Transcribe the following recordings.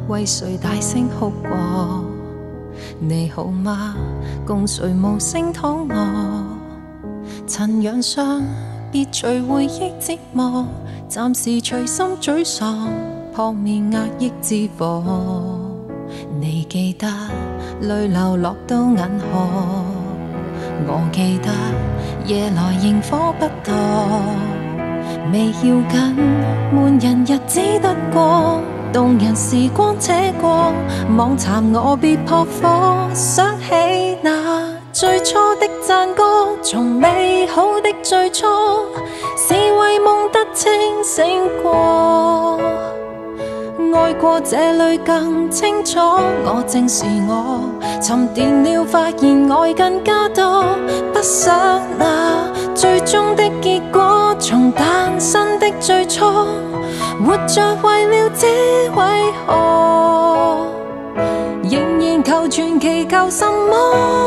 为谁大声哭过？你好吗？共谁无声躺卧？曾养伤，别随回忆折磨，暂时随心沮丧，扑灭压抑之火。你记得泪流落到银河，我记得夜来萤火不堕，未要紧，闷人日子得过，动人时光且过，妄谈我别扑火，想起那最初的赞歌，从美好的最初，是为梦得清醒过。爱过这里更清楚，我正是我，沉淀了发现爱更加多，不想那最终的结果，从诞生的最初，活着为了这为何，仍然求全祈求什么？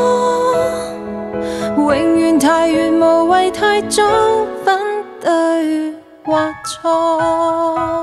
永远太远，无谓太早分对或错。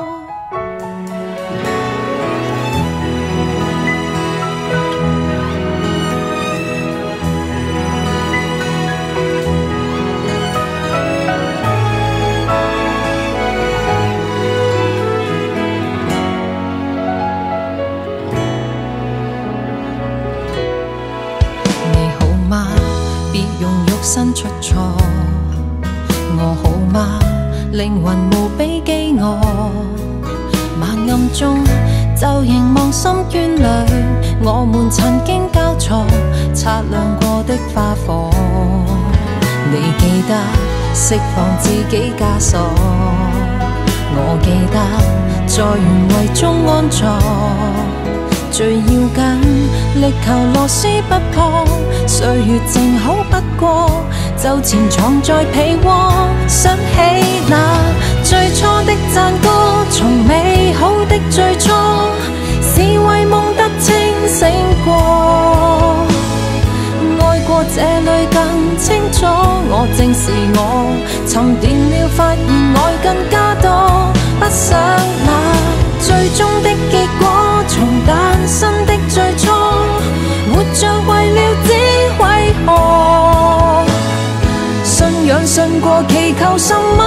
身出错，我好吗？灵魂无比饥饿，晚暗中就凝望深渊里，我们曾经交错，擦亮过的花火。你记得释放自己枷锁，我记得在原位中安坐。最要紧，力求螺絲不破，歲月靜好不過，就潛藏在被窩。想起那最初的讚歌，從美好的最初，是為夢得清醒過。愛過這裏更清楚，我正是我，沉澱了發現愛更加多，不想那最終的結果，從誕生的最初，活着為了只為何？信仰信過，祈求什麼？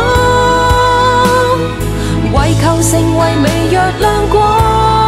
為求成為微弱亮光。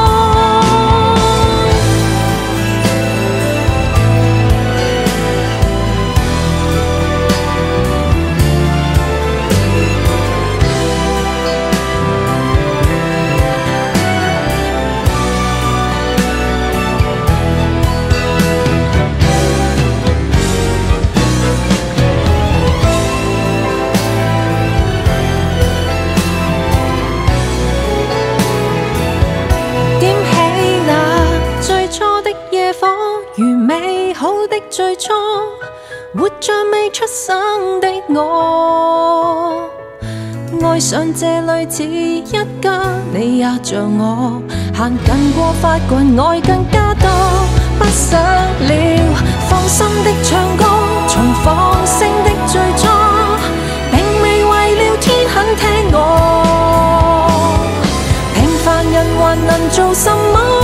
最初活着未出生的我，愛上這裏似一家，你也像我，行近過發掘愛更加多，不想了放心的唱歌，從放聲的最初，並未為了天很聽我，平凡人還能做什麼？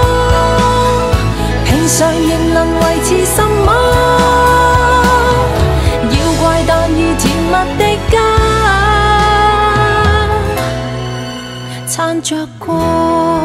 平常仍能維持什麼？要怪但遇甜蜜的家，撐着過。